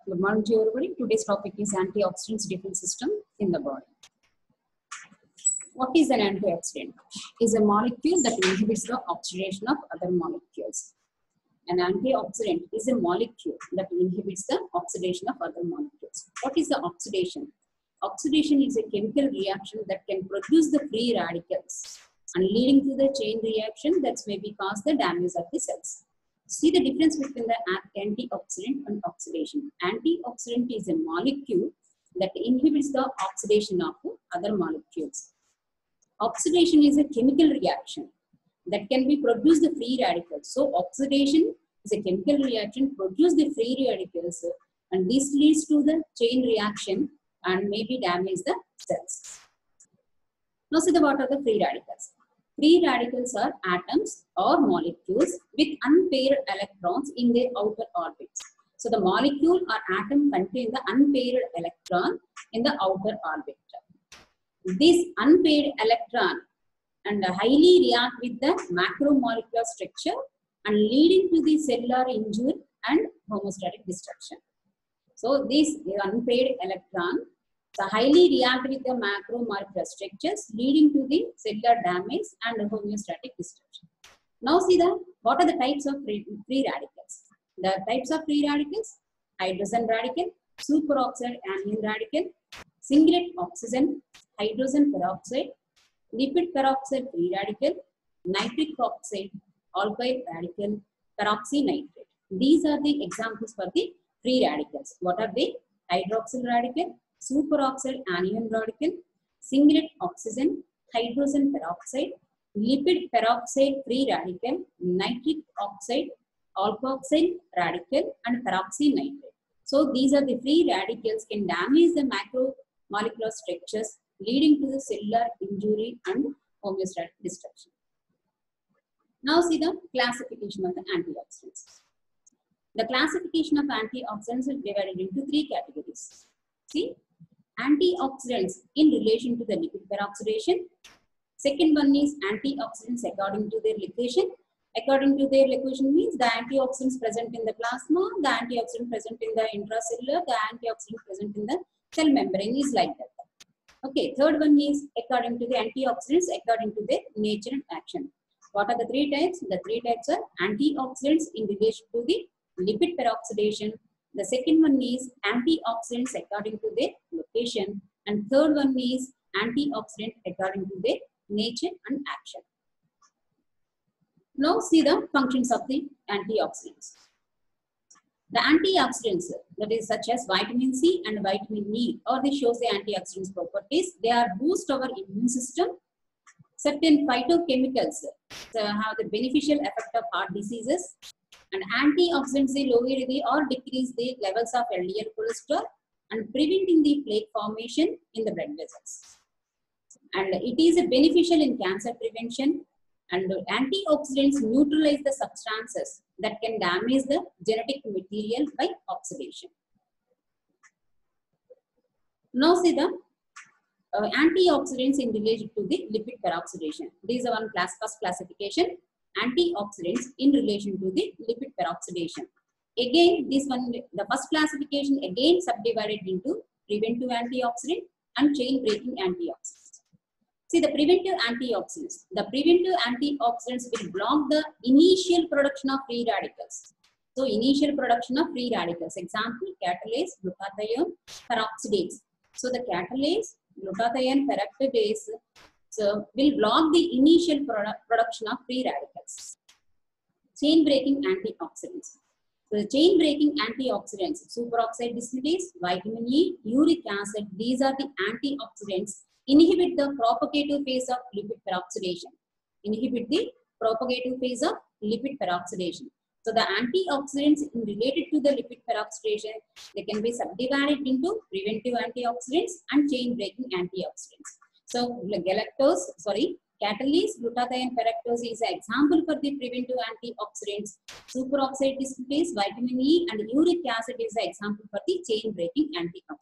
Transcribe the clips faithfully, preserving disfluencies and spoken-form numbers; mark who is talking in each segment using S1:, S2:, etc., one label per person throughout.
S1: Good morning to everybody. Today's topic is antioxidants defense system in the body. What is an antioxidant? It is a molecule that inhibits the oxidation of other molecules. An antioxidant is a molecule that inhibits the oxidation of other molecules. What is the oxidation? Oxidation is a chemical reaction that can produce the free radicals and leading to the chain reaction that may be cause the damage of the cells. See the difference between the antioxidant and oxidation. Antioxidant is a molecule that inhibits the oxidation of other molecules. Oxidation is a chemical reaction that can be produce the free radicals. So oxidation is a chemical reaction produce the free radicals and this leads to the chain reaction and maybe damage the cells. Now see the what are the free radicals. Free radicals are atoms or molecules with unpaired electrons in their outer orbits. So the molecule or atom contains the unpaired electron in the outer orbit. This unpaired electron and highly react with the macromolecular structure and leading to the cellular injury and homeostatic destruction. So this unpaired electron so highly react with the macromolecular structures leading to the cellular damage and homeostatic destruction. Now see the what are the types of free, free radicals? The types of free radicals: hydrogen radical, superoxide anion radical, singlet oxygen, hydrogen peroxide, lipid peroxide free radical, nitric oxide, alkyl radical, peroxynitrate. These are the examples for the free radicals. What are they? Hydroxyl radical, superoxide anion radical, singlet oxygen, hydrogen peroxide, lipid peroxide free radical, nitric oxide, alkoxyl radical, and peroxynitrate. So these are the free radicals can damage the macromolecular structures leading to the cellular injury and homeostatic destruction. Now see the classification of the antioxidants. The classification of antioxidants is divided into three categories. See, antioxidants in relation to the lipid peroxidation. Second one is antioxidants according to their location. According to their location means the antioxidants present in the plasma, the antioxidant present in the intracellular, the antioxidant present in the cell membrane is like that. Okay, third one is according to the antioxidants according to their nature and action. What are the three types? The three types are antioxidants in relation to the lipid peroxidation. The second one is antioxidants according to their location. And third one is antioxidant according to their nature and action. Now see the functions of the antioxidants. The antioxidants that is such as vitamin C and vitamin E or they shows the antioxidants properties. They are boost our immune system. Certain phytochemicals uh, have the beneficial effect of heart diseases. And antioxidants they lower the or decrease the levels of L D L cholesterol and preventing the plaque formation in the blood vessels. And it is a beneficial in cancer prevention. And antioxidants neutralize the substances that can damage the genetic material by oxidation. Now see the uh, antioxidants in relation to the lipid peroxidation. These are one class first classification. Antioxidants in relation to the lipid peroxidation. Again, this one, the first classification again subdivided into preventive antioxidant and chain breaking antioxidants. See the preventive antioxidants. The preventive antioxidants will block the initial production of free radicals. So initial production of free radicals. Example, catalase, glutathione, peroxidase. So the catalase, glutathione, peroxidase so will block the initial product, production of free radicals. Chain breaking antioxidants. So the chain breaking antioxidants, superoxide dismutase, vitamin E, uric acid, these are the antioxidants inhibit the propagative phase of lipid peroxidation. Inhibit the propagative phase of lipid peroxidation. So the antioxidants related to the lipid peroxidation, they can be subdivided into preventive antioxidants and chain breaking antioxidants. So galactose, sorry, catalase, glutathione peroxidase is an example for the preventive antioxidants. Superoxide dismutase, vitamin E, and uric acid is an example for the chain breaking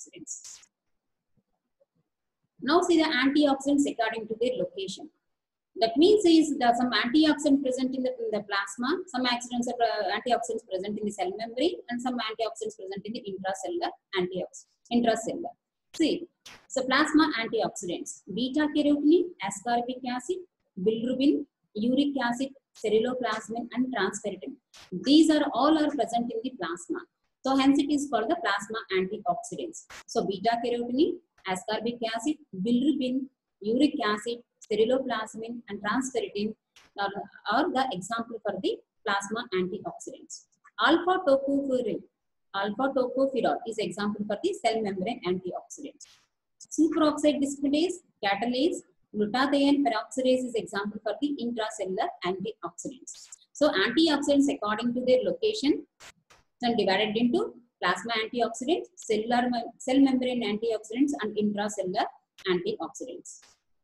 S1: antioxidants. Now see the antioxidants according to their location. That means is there are some antioxidant present in the, in the plasma, some accidents are uh, antioxidants present in the cell membrane, and some antioxidants present in the intracellular antioxidants. Intracellular. See, so plasma antioxidants: beta carotene, ascorbic acid, bilirubin, uric acid, ceruloplasmin, and transferrin. These are all are present in the plasma. So hence it is called the plasma antioxidants. So beta carotene, ascorbic acid, bilirubin, uric acid, ceruloplasmin, and transferrin are, are the example for the plasma antioxidants. Alpha tocopherol, alpha tocopherol is example for the cell membrane antioxidants. Superoxide dismutase, catalase, glutathione peroxidase is example for the intracellular antioxidants. So antioxidants according to their location are divided into plasma antioxidants, cellular cell membrane antioxidants, and intracellular antioxidants.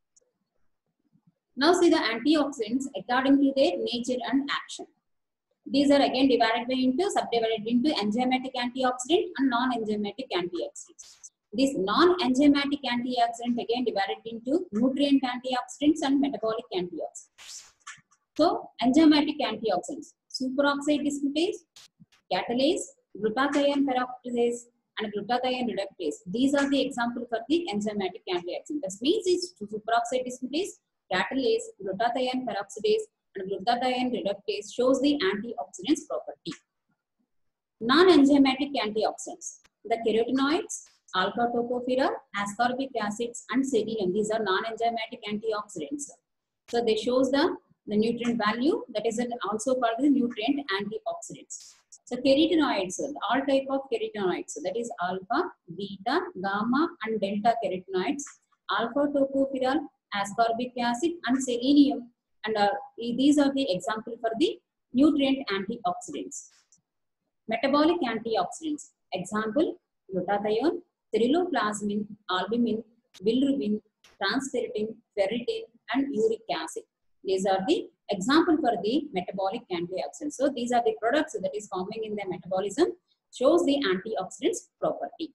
S1: Now see the antioxidants according to their nature and action. These are again divided by into, subdivided into enzymatic antioxidant and non-enzymatic antioxidants. This non-enzymatic antioxidant again divided into nutrient antioxidants and metabolic antioxidants. So enzymatic antioxidants: superoxide dismutase, catalase, glutathione peroxidase, and glutathione reductase. These are the example for the enzymatic antioxidant. This means is superoxide dismutase, catalase, glutathione peroxidase, and glutathione reductase shows the antioxidants property. Non-enzymatic antioxidants: the carotenoids, alpha tocopherol, ascorbic acids, and selenium. These are non-enzymatic antioxidants. So they shows the, the nutrient value, that is also called the nutrient antioxidants. So carotenoids, all type of carotenoids, that is alpha, beta, gamma, and delta carotenoids, alpha tocopherol, ascorbic acid, and selenium, and uh, these are the example for the nutrient antioxidants. Metabolic antioxidants: example, glutathione, ceruloplasmin, albumin, bilirubin, transferrin, ferritin, and uric acid. These are the example for the metabolic antioxidants. So these are the products that is forming in the metabolism, shows the antioxidants property.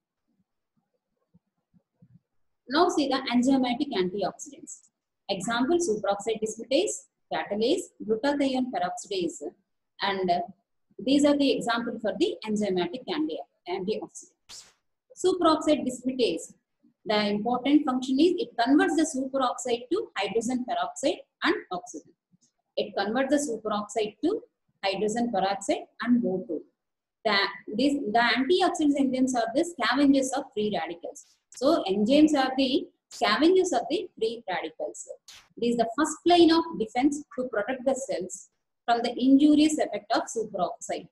S1: Now see the enzymatic antioxidants. Example, superoxide dismutase, catalase, glutathione peroxidase, and uh, these are the example for the enzymatic anti antioxidants. Superoxide dismutase, the important function is it converts the superoxide to hydrogen peroxide and oxygen. It converts the superoxide to hydrogen peroxide and O two. The, this, the antioxidants enzymes are the scavengers of free radicals. So enzymes are the scavengers of the free radicals. This is the first line of defense to protect the cells from the injurious effect of superoxide.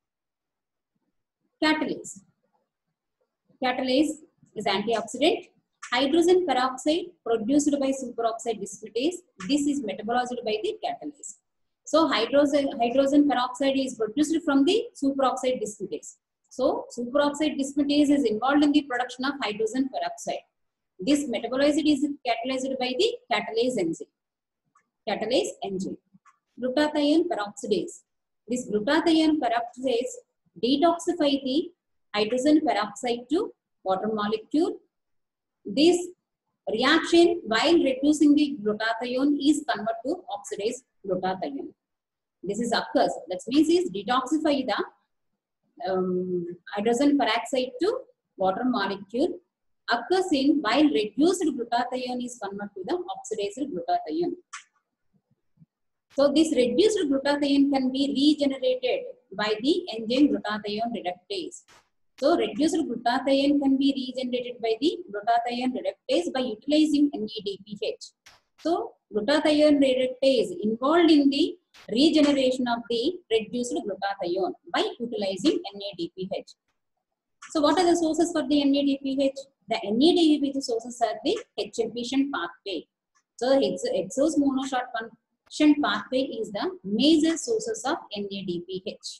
S1: Catalase. Catalase is antioxidant. Hydrogen peroxide produced by superoxide dismutase. This is metabolized by the catalase. So hydrogen, hydrogen peroxide is produced from the superoxide dismutase. So superoxide dismutase is involved in the production of hydrogen peroxide. This metabolized is catalyzed by the catalase enzyme. Catalase enzyme. Glutathione peroxidase. This glutathione peroxidase detoxify the hydrogen peroxide to water molecule. This reaction, while reducing the glutathione, is converted to oxidase glutathione. This is occurs. That means is detoxify the um, hydrogen peroxide to water molecule. Occurs in while reduced glutathione is converted to the oxidase glutathione. So this reduced glutathione can be regenerated by the enzyme glutathione reductase. So reduced glutathione can be regenerated by the glutathione reductase by utilizing N A D P H. So glutathione reductase involved in the regeneration of the reduced glutathione by utilizing N A D P H. So what are the sources for the N A D P H? The N A D P H sources are the H shunt pathway. So hexose monoshort shunt pathway is the major sources of N A D P H.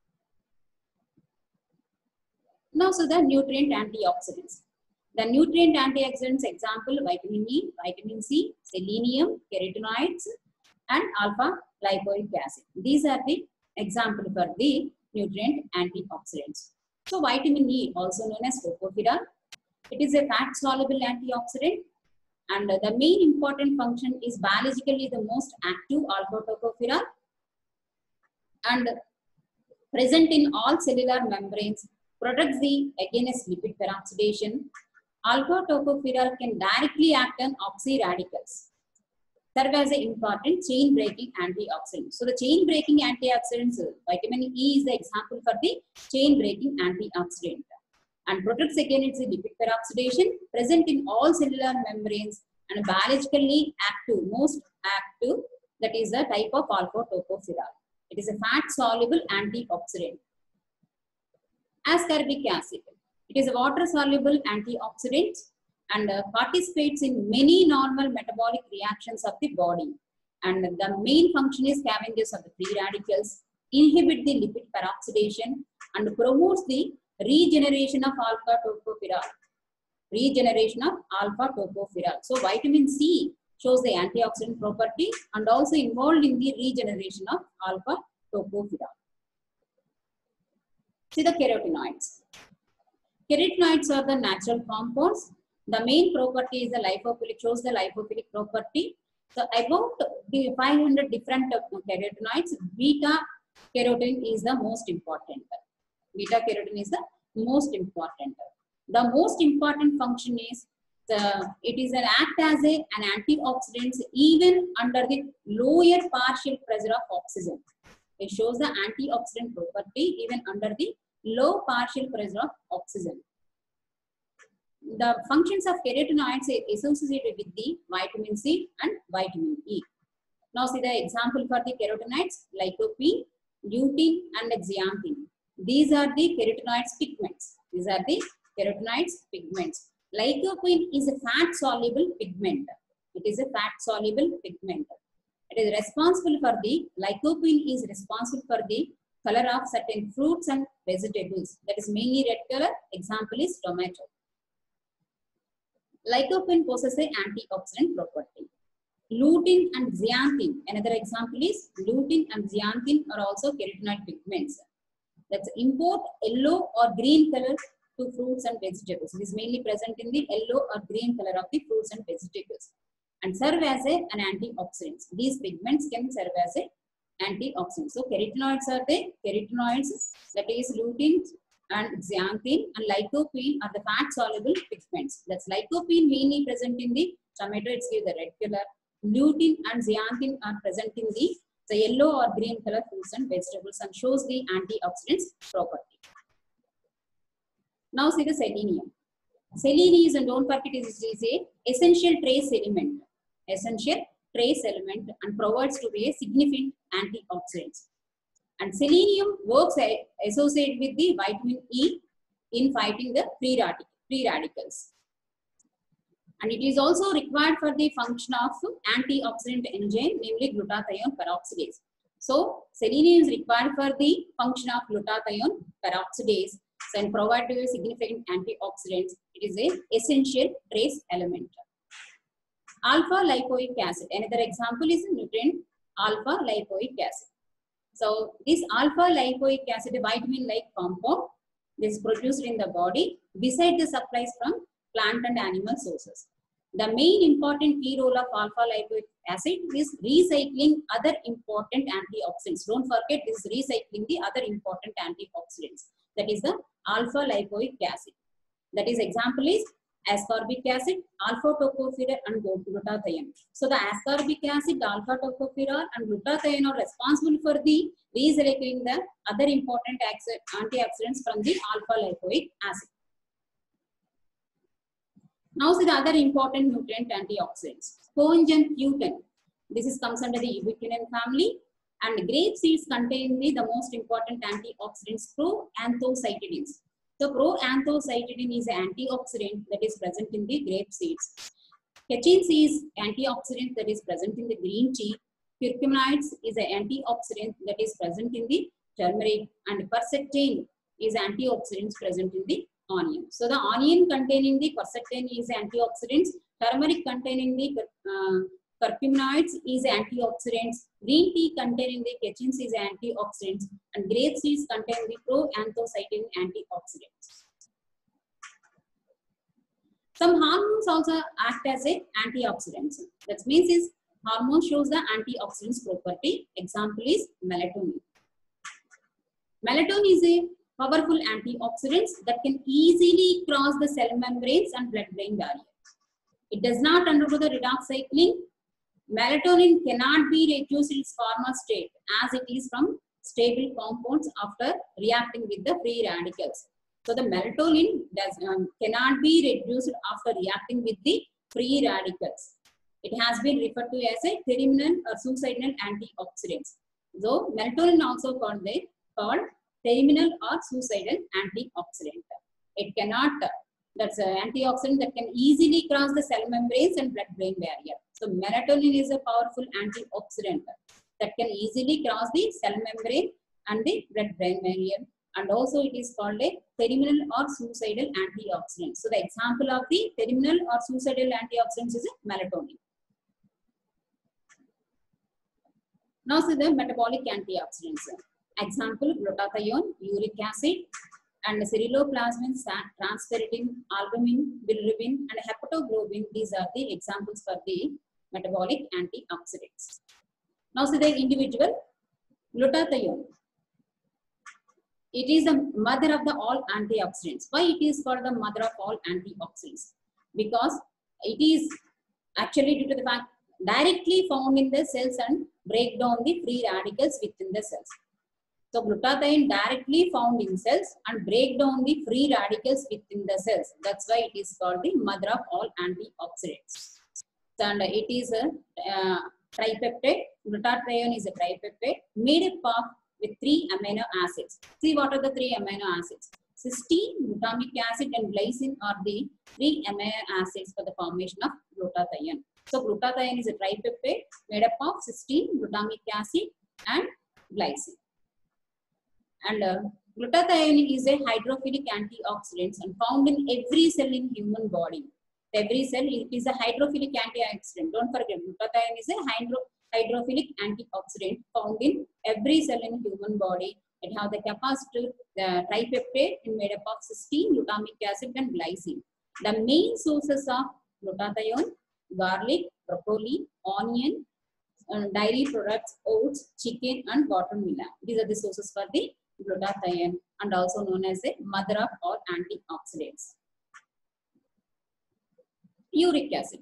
S1: Now, so the nutrient antioxidants. The nutrient antioxidants example, vitamin E, vitamin C, selenium, carotenoids, and alpha lipoic acid. These are the example for the nutrient antioxidants. So vitamin E, also known as tocopherol, it is a fat soluble antioxidant. And the main important function is biologically the most active alpha tocopherol and present in all cellular membranes, protects the against lipid peroxidation. Alpha tocopherol can directly act on oxyradicals, serve as an important chain breaking antioxidant. So the chain breaking antioxidants, vitamin E is the example for the chain breaking antioxidant, and protects against the lipid peroxidation, present in all cellular membranes and biologically active, most active, that is a type of alpha tocopherol. It is a fat soluble antioxidant. Ascorbic acid, it is a water soluble antioxidant and uh, participates in many normal metabolic reactions of the body. And the main function is scavengers of the free radicals, inhibit the lipid peroxidation, and promotes the regeneration of alpha tocopherol. Regeneration of alpha tocopherol. So vitamin C shows the antioxidant property and also involved in the regeneration of alpha tocopherol. See the carotenoids. Carotenoids are the natural compounds. The main property is the lipophilic, shows the lipophilic property. So about the five hundred different carotenoids, beta carotene is the most important. Beta carotene is the most important. The most important function is the, it is an act as a, an antioxidant even under the lower partial pressure of oxygen. It shows the antioxidant property even under the low partial pressure of oxygen. The functions of carotenoids are associated with the vitamin C and vitamin E. Now see the example for the carotenoids, lycopene, lutein and zeaxanthin. These are the carotenoids pigments. These are the carotenoids pigments. Lycopene is a fat soluble pigment. It is a fat soluble pigment. It is responsible for the, lycopene is responsible for the color of certain fruits and vegetables. That is mainly red color. Example is tomato. Lycopene possesses an antioxidant property. Lutein and zeaxanthin. Another example is lutein and zeaxanthin are also carotenoid pigments. That's import yellow or green color to fruits and vegetables. It is mainly present in the yellow or green color of the fruits and vegetables and serve as a, an antioxidant. These pigments can serve as a antioxidant. So carotenoids are the carotenoids, that is lutein and zeaxanthin, and lycopene are the fat soluble pigments. That's lycopene mainly present in the tomato, it's give the red color. Lutein and zeaxanthin are present in the, the yellow or green color fruits and vegetables and shows the antioxidants property. Now see the selenium. Selenium is, and don't forget, it is a essential trace element. Essential trace element and provides to be a significant antioxidant. And selenium works associated with the vitamin E in fighting the free, radic free radicals. And it is also required for the function of antioxidant enzyme, namely glutathione peroxidase. So selenium is required for the function of glutathione peroxidase and provide a significant antioxidants. It is a essential trace element. Alpha lipoic acid. Another example is nutrient alpha lipoic acid. So this alpha lipoic acid, a vitamin-like compound, this is produced in the body beside the supplies from plant and animal sources. The main important key role of alpha lipoic acid is recycling other important antioxidants. Don't forget, this is recycling the other important antioxidants. That is the alpha lipoic acid. That is example is ascorbic acid, alpha tocopherol and glutathione. So the ascorbic acid, alpha tocopherol and glutathione are responsible for the recycling the other important antioxidants from the alpha lipoic acid. Now see the other important nutrient antioxidants. Conjuncutine. This is comes under the ubiquinone family, and grape seeds contain the, the most important antioxidants, proanthocyanidins. So proanthocyanidin is an antioxidant that is present in the grape seeds. Catechin is antioxidant that is present in the green tea. Curcuminoids is an antioxidant that is present in the turmeric, and quercetin is antioxidants present in the onion. So the onion containing the quercetin is antioxidants, turmeric containing the uh, curcuminoids is antioxidants, green tea containing the catechins is antioxidants, and grape seeds contain the proanthocyanidin antioxidants. Some hormones also act as a antioxidants. That means is hormone shows the antioxidants property. Example is melatonin. Melatonin is a powerful antioxidant that can easily cross the cell membranes and blood-brain barrier. It does not undergo the redox cycling. Melatonin cannot be reduced in its former state as it is from stable compounds after reacting with the free radicals. So the melatonin does, um, cannot be reduced after reacting with the free radicals. It has been referred to as a terminal or suicidal antioxidants. So melatonin also called the called terminal or suicidal antioxidant. It cannot, that's an antioxidant that can easily cross the cell membranes and blood-brain barrier. So melatonin is a powerful antioxidant that can easily cross the cell membrane and the blood-brain barrier. And also it is called a terminal or suicidal antioxidant. So the example of the terminal or suicidal antioxidants is melatonin. Now see the metabolic antioxidants. Example, glutathione, uric acid, and ceruloplasmin, transferrin, albumin, bilirubin, and hepatoglobin. These are the examples for the metabolic antioxidants. Now see the individual glutathione. It is the mother of the all antioxidants. Why it is called the mother of all antioxidants? Because it is actually due to the fact directly found in the cells and break down the free radicals within the cells. So glutathione directly found in cells and break down the free radicals within the cells. That's why it is called the mother of all antioxidants. And it is a uh, tripeptide. Glutathione is a tripeptide made up of with three amino acids. See what are the three amino acids? Cysteine, glutamic acid, and glycine are the three amino acids for the formation of glutathione. So glutathione is a tripeptide made up of cysteine, glutamic acid, and glycine. And uh, glutathione is a hydrophilic antioxidant and found in every cell in human body. Every cell, it is a hydrophilic antioxidant. Don't forget, glutathione is a hydro hydrophilic antioxidant found in every cell in human body. It has the capacity, the tripeptide made up of cysteine, glutamic acid, and glycine. The main sources of glutathione: garlic, broccoli, onion, uh, dairy products, oats, chicken, and watermelon. These are the sources for the glutathione, and also known as the mother of all antioxidants. Uric acid.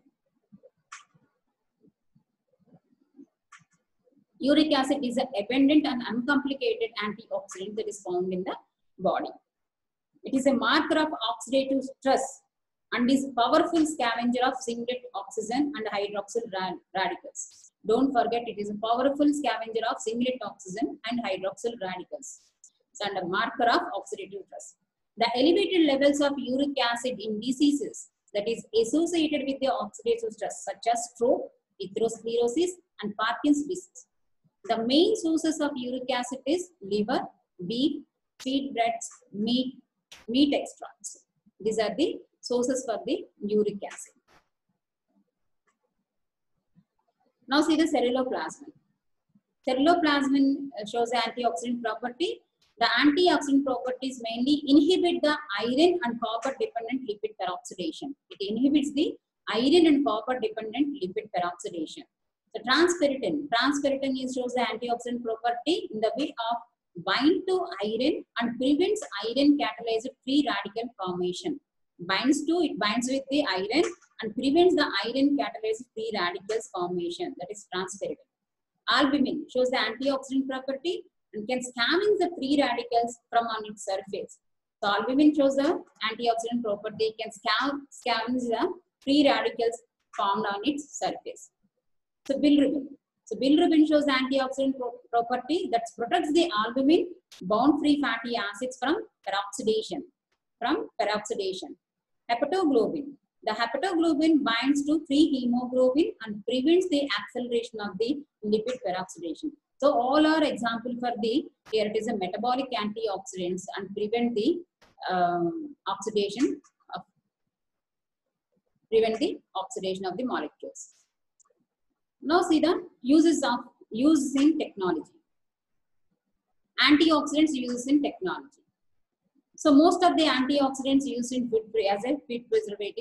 S1: Uric acid is an abundant and uncomplicated antioxidant that is found in the body. It is a marker of oxidative stress and is a powerful scavenger of singlet oxygen and hydroxyl radicals. Don't forget, it is a powerful scavenger of singlet oxygen and hydroxyl radicals. And a marker of oxidative stress. The elevated levels of uric acid in diseases that is associated with the oxidative stress, such as stroke, atherosclerosis, and Parkinson's disease. The main sources of uric acid is liver, beef, feed breads, meat, meat extracts. These are the sources for the uric acid. Now see the ceruloplasmin. Ceruloplasmin shows the antioxidant property. The antioxidant properties mainly inhibit the iron and copper dependent lipid peroxidation. It inhibits the iron and copper dependent lipid peroxidation. The transferrin. Transferrin shows the antioxidant property in the way of bind to iron and prevents iron catalyzed free radical formation. Binds to, it binds with the iron and prevents the iron catalyzed free radicals formation. That is transferrin. Albumin shows the antioxidant property and can scavenge the free radicals from on its surface. So albumin shows the antioxidant property, it can scavenge the free radicals formed on its surface. So bilirubin. So bilirubin shows the antioxidant pro property that protects the albumin bound free fatty acids from peroxidation. From peroxidation. Hepatoglobin. The hepatoglobin binds to free hemoglobin and prevents the acceleration of the lipid peroxidation. So all are example for the, here it is a metabolic antioxidants and prevent the um, oxidation of, prevent the oxidation of the molecules. Now see the uses of, uses in technology. Antioxidants uses in technology. So most of the antioxidants used in food as a food preservatives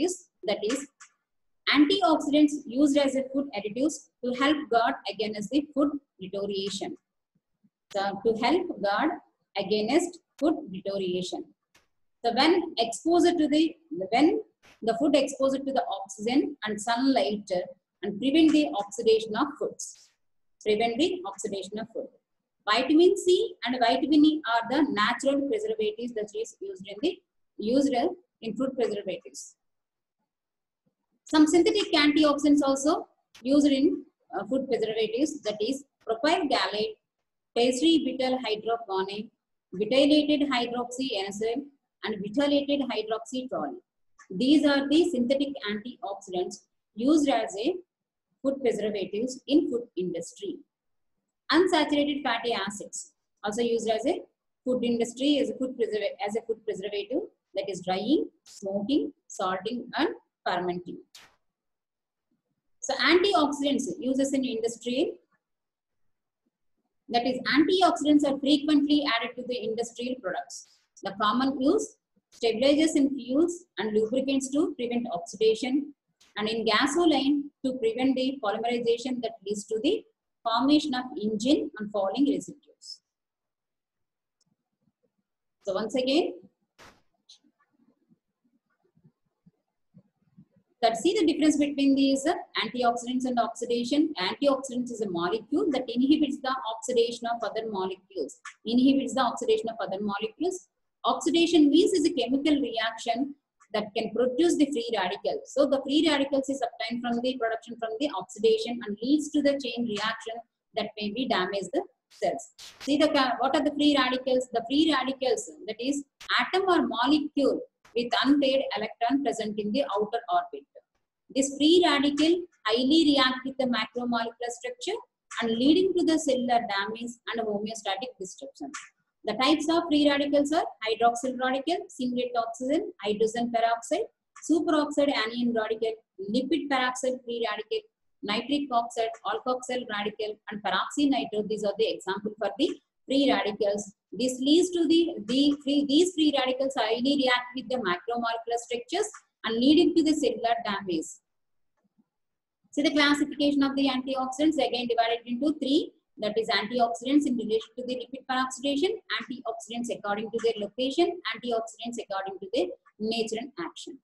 S1: that is antioxidants used as a food additives to help guard against the food deterioration. So to help guard against food deterioration. So when exposed to the when the food exposed to the oxygen and sunlight and prevent the oxidation of foods. Prevent the oxidation of food. Vitamin C and vitamin E are the natural preservatives that is used in the used in food preservatives. Some synthetic antioxidants also used in uh, food preservatives, that is propyl gallate, teicebutyl hydroquinone, butylated hydroxyanisole, and butylated hydroxytoluene. These are the synthetic antioxidants used as a food preservatives in food industry. Unsaturated fatty acids also used as a food industry as a food preservative, as a food preservative, that is drying, smoking, salting, and fermenting. So antioxidants uses in industry, that is antioxidants are frequently added to the industrial products. The common use, stabilizers in fuels and lubricants to prevent oxidation, and in gasoline to prevent the polymerization that leads to the formation of engine and falling residues. So once again, let's see the difference between these uh, antioxidants and oxidation. Antioxidants is a molecule that inhibits the oxidation of other molecules. Inhibits the oxidation of other molecules. Oxidation means is a chemical reaction that can produce the free radicals. So the free radicals is obtained from the production from the oxidation and leads to the chain reaction that may be damage the cells. See the what are the free radicals? The free radicals, that is atom or molecule with unpaired electron present in the outer orbit. This free radical highly react with the macromolecular structure and leading to the cellular damage and homeostatic disruption. The types of free radicals are hydroxyl radical, singlet oxygen, hydrogen peroxide, superoxide anion radical, lipid peroxide free radical, nitric oxide, alkoxyl radical, and peroxynitrile. These are the examples for the free radicals. This leads to the, the free, these free radicals highly react with the macromolecular structures and leading to the cellular damage. See the classification of the antioxidants again divided into three. That is antioxidants in relation to the lipid peroxidation, antioxidants according to their location, antioxidants according to their nature and action.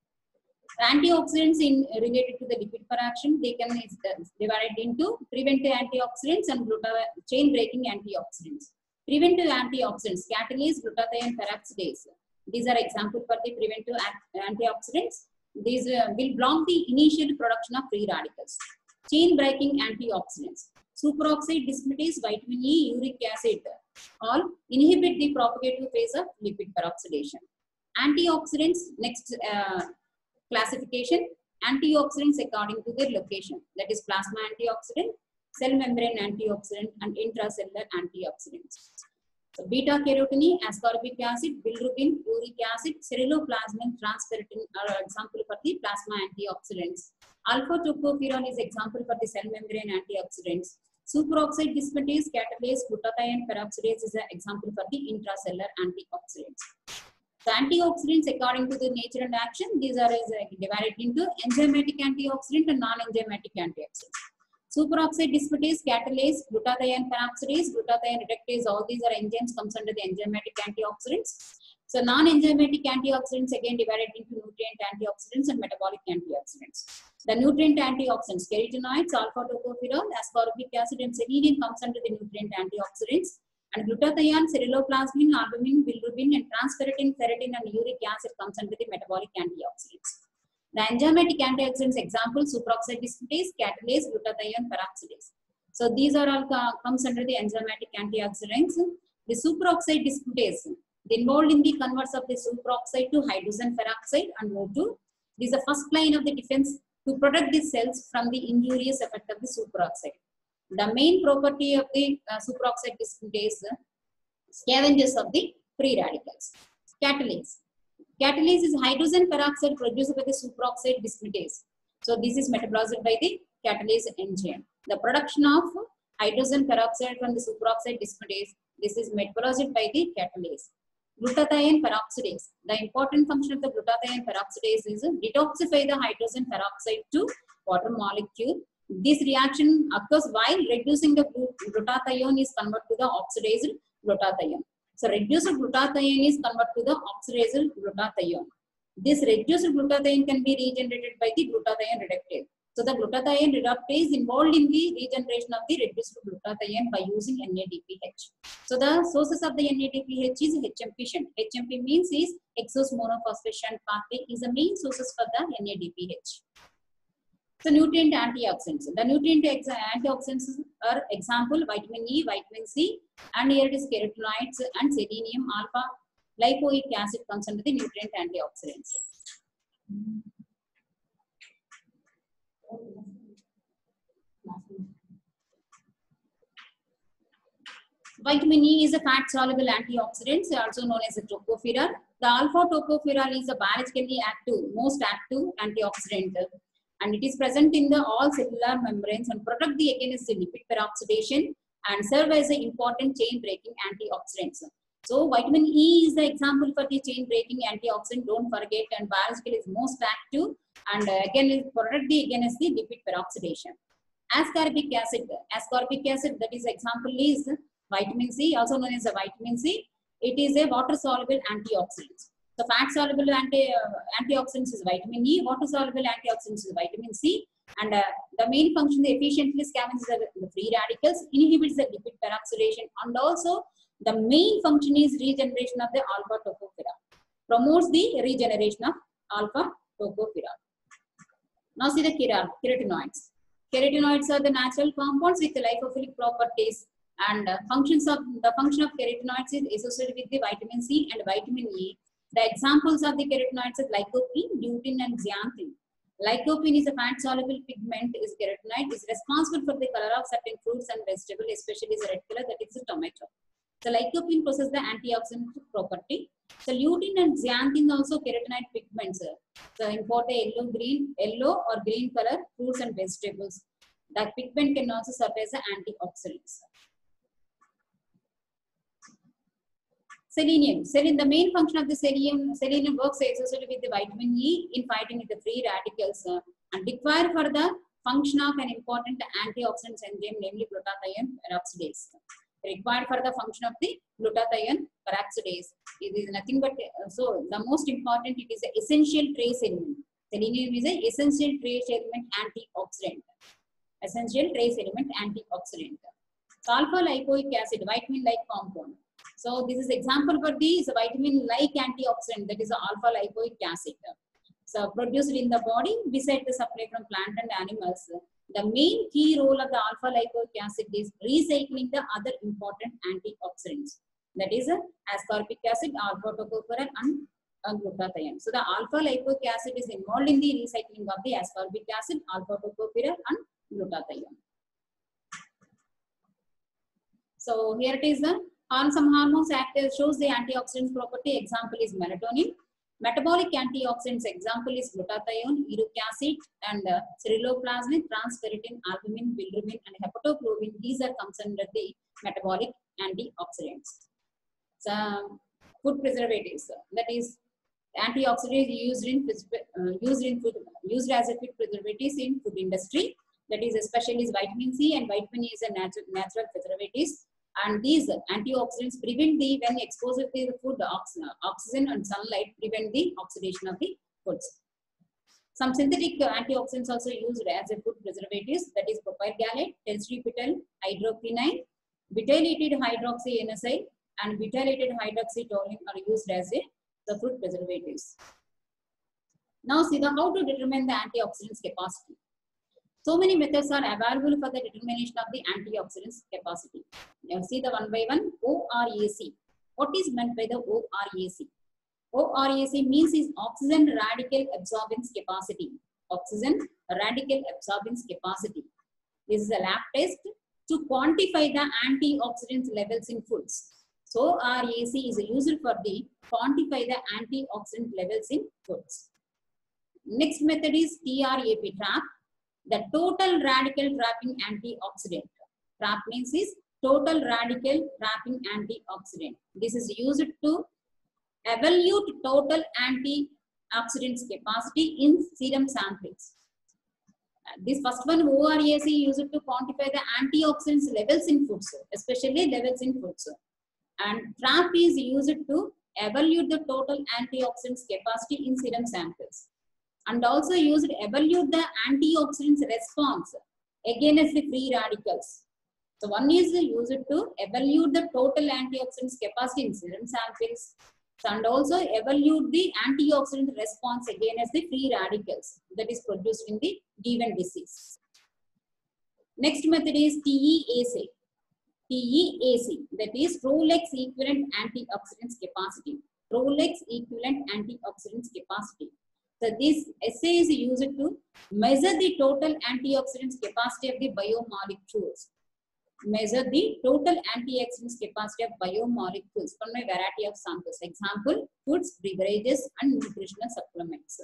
S1: The antioxidants in related to the lipid peroxidation, they can is divided into preventive antioxidants and chain breaking antioxidants. Preventive antioxidants, catalase, glutathione peroxidase. These are examples for the preventive antioxidants. These uh, will block the initial production of free radicals. Chain breaking antioxidants. Superoxide dismutase, vitamin E, uric acid all inhibit the propagative phase of lipid peroxidation. Antioxidants, next uh, classification, antioxidants according to their location, that is plasma antioxidant, cell membrane antioxidant, and intracellular antioxidants. So beta carotene, ascorbic acid, bilirubin, uric acid, ceruloplasmin, transferrin are example for the plasma antioxidants. Alpha tocopherol is example for the cell membrane antioxidants. Superoxide dismutase, catalase, glutathione peroxidase is an example for the intracellular antioxidants. So antioxidants according to the nature and action, these are is, uh, divided into enzymatic antioxidant and non-enzymatic antioxidants. Superoxide dismutase, catalase, glutathione peroxidase, glutathione reductase, all these are enzymes comes under the enzymatic antioxidants. So non-enzymatic antioxidants again divided into nutrient antioxidants and metabolic antioxidants. The nutrient antioxidants, carotenoids, alpha tocopherol, ascorbic acid, and selenium comes under the nutrient antioxidants. And glutathione, ceruloplasmin, albumin, bilirubin, and transferrin, ferritin, and uric acid comes under the metabolic antioxidants. The enzymatic antioxidants example, superoxide dismutase, catalase, glutathione peroxidase. So these are all uh, comes under the enzymatic antioxidants. The superoxide dismutase, they involved in the converts of the superoxide to hydrogen peroxide and O two. This is the first line of the defense to protect the cells from the injurious effect of the superoxide. The main property of the uh, superoxide dismutase, uh, scavengers of the free radicals. Catalase. Catalase is hydrogen peroxide produced by the superoxide dismutase. So this is metabolized by the catalase enzyme. The production of hydrogen peroxide from the superoxide dismutase, this is metabolized by the catalase. Glutathione peroxidase. The important function of the glutathione peroxidase is detoxify the hydrogen peroxide to water molecule. This reaction occurs while reducing the glutathione is converted to the oxidized glutathione. So reduced glutathione is converted to the oxidized glutathione. This reduced glutathione can be regenerated by the glutathione reductase. So the glutathione reductase is involved in the regeneration of the reduced glutathione by using N A D P H. So the sources of the N A D P H is H M P shunt. H M P means is hexose monophosphate shunt pathway is the main sources for the N A D P H. So nutrient antioxidants. The nutrient antioxidants are example vitamin E, vitamin C, and here it is carotenoids and selenium, alpha lipoic acid comes under the nutrient antioxidants. Vitamin E is a fat-soluble antioxidant, also known as a tocopherol. The alpha tocopherol is a biologically active, most active antioxidant, and it is present in the all cellular membranes and protect the against the lipid peroxidation and serve as an important chain-breaking antioxidant. So vitamin E is the example for the chain-breaking antioxidant. Don't forget, and biologically is most active, and again it protect the against the lipid peroxidation. Ascorbic acid, ascorbic acid that is example is vitamin C, also known as a vitamin C. It is a water-soluble antioxidant. The fat-soluble anti, uh, antioxidants is vitamin E, water-soluble antioxidants is vitamin C, and uh, the main function is efficiently scavenges the, the free radicals, inhibits the lipid peroxidation, and also the main function is regeneration of the alpha tocopherol, promotes the regeneration of alpha tocopherol. Now see the carotenoids. Carotenoids are the natural compounds with the lipophilic properties, and uh, functions of the function of carotenoids is associated with the vitamin C and vitamin E. The examples of the carotenoids are lycopene, lutein, and zeaxanthin. Lycopene is a fat-soluble pigment. Is carotenoid is responsible for the color of certain fruits and vegetables, especially the red color that is the tomato. So lycopene possesses the antioxidant property. So lutein and zeaxanthin also carotenoid pigments. So import the yellow, green, yellow or green color fruits and vegetables. That pigment can also serve as an antioxidant. Selenium. Selenium. The main function of the selenium, selenium works associated with the vitamin E in fighting with the free radicals uh, and required for the function of an important antioxidant enzyme, namely glutathione peroxidase. Required for the function of the glutathione peroxidase. It is nothing but, uh, so the most important, it is an essential trace element. Selenium is an essential trace element antioxidant. Essential trace element antioxidant. So alpha lipoic acid, vitamin-like compound. So this is example for these vitamin-like antioxidant, that is alpha lipoic acid. So produced in the body beside the supply from plant and animals. The main key role of the alpha lipoic acid is recycling the other important antioxidants. That is ascorbic acid, alpha tocopherol, and uh, glutathione. So the alpha lipoic acid is involved in the recycling of the ascorbic acid, alpha tocopherol, and glutathione. So here it is. Uh, on some hormones act shows the antioxidant property. Example is melatonin. Metabolic antioxidants example is glutathione, uric acid, and uh, ceruloplasmin, transferrin, albumin, bilirubin, and hepatoglobin. These are comes under the metabolic antioxidants. So food preservatives, that is antioxidants used in uh, used in food, used as a food preservatives in food industry. That is especially is vitamin C, and vitamin E is a natural natural preservatives. And these antioxidants prevent the, when exposed to the food, oxygen and sunlight prevent the oxidation of the foods. Some synthetic antioxidants also used as a food preservatives, that is propyl gallate, telstripital, hydroquinone, butylated hydroxy N S I, and butylated hydroxytoluene are used as a the food preservatives. Now see the how to determine the antioxidants capacity. So many methods are available for the determination of the antioxidants capacity. Now see the one by one. O R A C. What is meant by the O R A C? O R A C means is oxygen radical absorbance capacity. Oxygen radical absorbance capacity. This is a lab test to quantify the antioxidant levels in foods. So O R A C is used for the quantify the antioxidant levels in foods. Next method is T R A P, trap. The total radical trapping antioxidant. Trap means is total radical trapping antioxidant. This is used to evaluate total antioxidants capacity in serum samples. This first one, O R A C, used to quantify the antioxidants levels in foods, especially levels in foods. And TRAP is used to evaluate the total antioxidants capacity in serum samples. And also used to evaluate the antioxidants response against the free radicals. So one is used to evaluate the total antioxidants capacity in serum samples, and also evaluate the antioxidant response against the free radicals that is produced in the given disease. Next method is T E A C. T E A C, that is Rolex equivalent antioxidants capacity. Rolex equivalent antioxidants capacity. So this assay is used to measure the total antioxidants capacity of the biomolecules. Measure the total antioxidants capacity of biomolecules from a variety of samples. Example, foods, beverages, and nutritional supplements.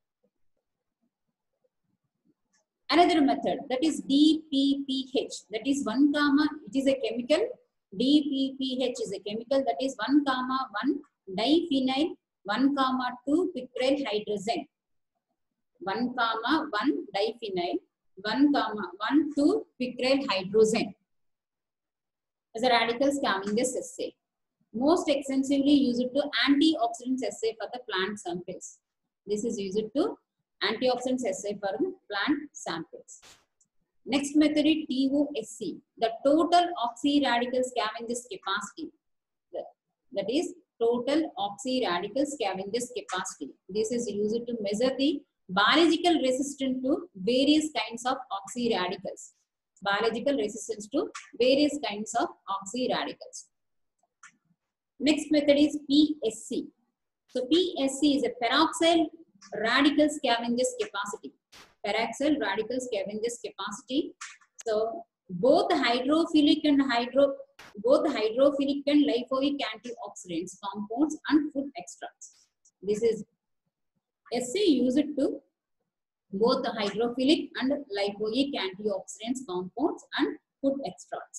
S1: Another method, that is D P P H, that is one comma, it is a chemical. D P P H is a chemical, that is one comma one diphenyl one comma two picryl hydrazine. one comma one diphenyl one comma one two picryl hydrazine as a radical Cavendish assay. Most extensively used to antioxidants assay for the plant samples. This is used to antioxidants assay for the plant samples. Next method is T O S C, the total oxyradical Cavendish capacity. That is total oxyradical Cavendish capacity. This is used to measure the biological resistance to various kinds of oxyradicals. Biological resistance to various kinds of oxyradicals. Next method is P S C. So P S C is a peroxyl radical Cavendish capacity. Peroxyl radical Cavendish capacity. So both hydrophilic and hydro both hydrophilic and lipoic antioxidants, compounds, and food extracts. This is assay used to both the hydrophilic and lipoic antioxidants, compounds, and food extracts.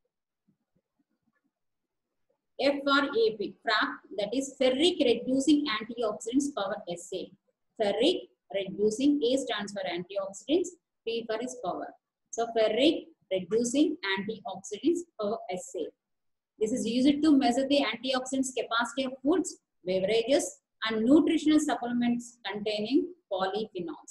S1: F R A P, FRAP, that is ferric reducing antioxidants power assay. Ferric reducing, A stands for antioxidants, P for is power. So ferric reducing antioxidants power assay. This is used to measure the antioxidants capacity of foods, beverages, and nutritional supplements containing polyphenols.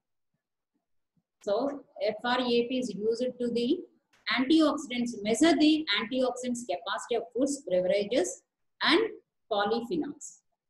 S1: So F R A P is used to the antioxidants, measure the antioxidants capacity of foods, beverages, and polyphenols.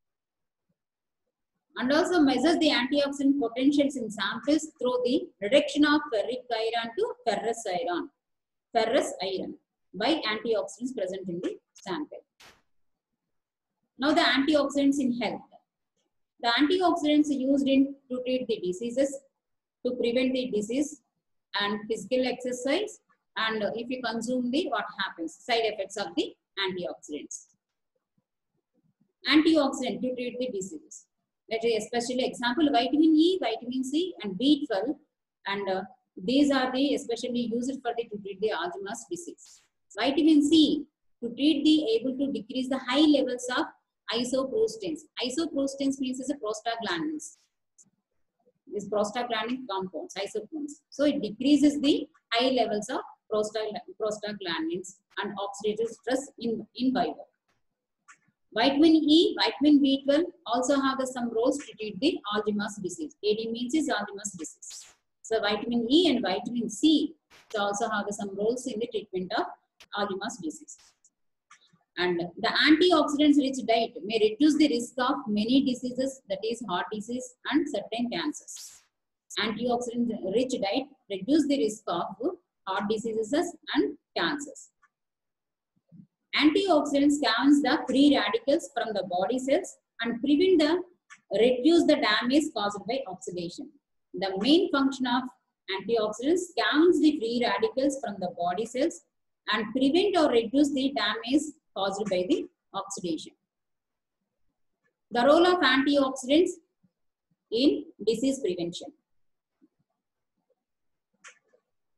S1: And also measures the antioxidant potentials in samples through the reduction of ferric iron to ferrous iron, ferrous iron by antioxidants present in the sample. Now the antioxidants in health. The antioxidants used in to treat the diseases, to prevent the disease, and physical exercise, and if you consume the, what happens, side effects of the antioxidants. Antioxidant to treat the diseases. That is especially example vitamin E, vitamin C, and B twelve, and uh, these are the especially used for the to treat the Alzheimer's disease. Vitamin C to treat the able to decrease the high levels of isoprostanes. Isoprostanes means is a prostaglandins. This prostaglandin compounds, isoprostanes. So it decreases the high levels of prostaglandins and oxidative stress in in vivo. Vitamin E, vitamin B twelve also have the, some roles to treat the Alzheimer's disease. A D means is Alzheimer's disease. So vitamin E and vitamin C also have the, some roles in the treatment of Alzheimer's disease. And the antioxidants rich diet may reduce the risk of many diseases, that is heart disease and certain cancers. Antioxidant rich diet reduce the risk of heart diseases and cancers. Antioxidants scavenge the free radicals from the body cells and prevent the reduce the damage caused by oxidation. The main function of antioxidants scavenge the free radicals from the body cells and prevent or reduce the damage caused by the oxidation. The role of antioxidants in disease prevention.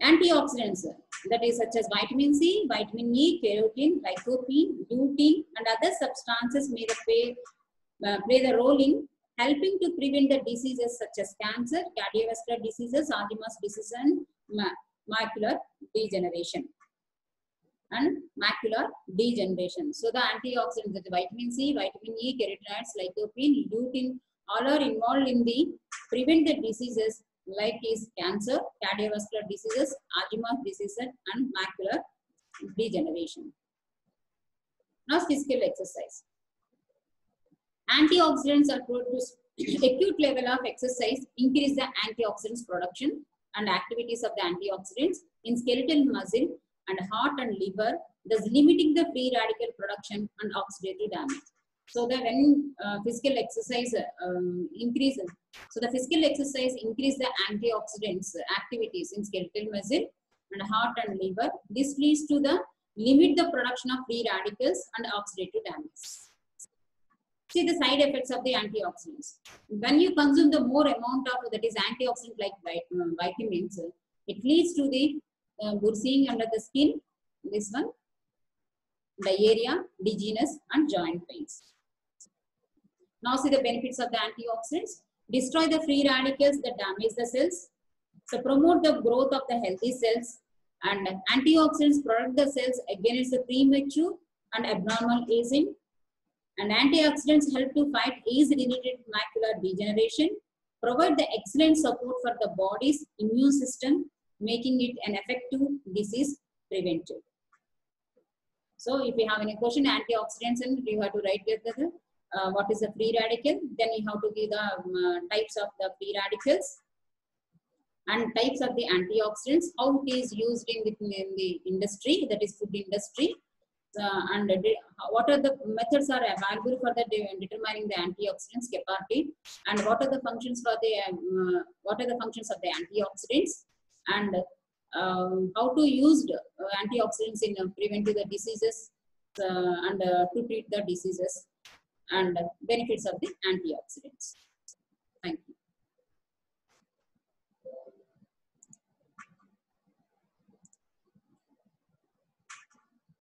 S1: Antioxidants, that is such as vitamin C, vitamin E, carotene, lycopene, lutein, and other substances may play, uh, play the role in helping to prevent the diseases such as cancer, cardiovascular diseases, Alzheimer's disease, and ma macular degeneration. And macular degeneration. So the antioxidants, the vitamin C, vitamin E, carotenoids, lycopene, lutein, all are involved in the prevent the diseases like is cancer, cardiovascular diseases, Alzheimer's disease, and macular degeneration. Now physical exercise. Antioxidants are produced. Acute level of exercise increase the antioxidants production and activities of the antioxidants in skeletal muscle and heart and liver, thus limiting the free radical production and oxidative damage. So that when uh, physical exercise um, increases, so the physical exercise increase the antioxidants activities in skeletal muscle and heart and liver. This leads to the limit the production of free radicals and oxidative damage. See the side effects of the antioxidants. When you consume the more amount of that is antioxidant like vitamins, it leads to the uh, bruising under the skin, this one, diarrhea, dizziness, and joint pains. Now see the benefits of the antioxidants. Destroy the free radicals that damage the cells. So promote the growth of the healthy cells. And antioxidants protect the cells against the premature and abnormal aging. And antioxidants help to fight age-related macular degeneration, provide the excellent support for the body's immune system, making it an effective disease preventive. So if you have any question, antioxidants, and you have to write the, uh, what is the free radical, then you have to give the um, uh, types of the free radicals and types of the antioxidants, how it is used in the, in the industry, that is food industry. Uh, and uh, what are the methods are available for the de determining the antioxidants capacity, and what are the functions for the um, uh, what are the functions of the antioxidants, and um, how to use uh, antioxidants in uh, preventing the diseases uh, and uh, to treat the diseases, and benefits of the antioxidants.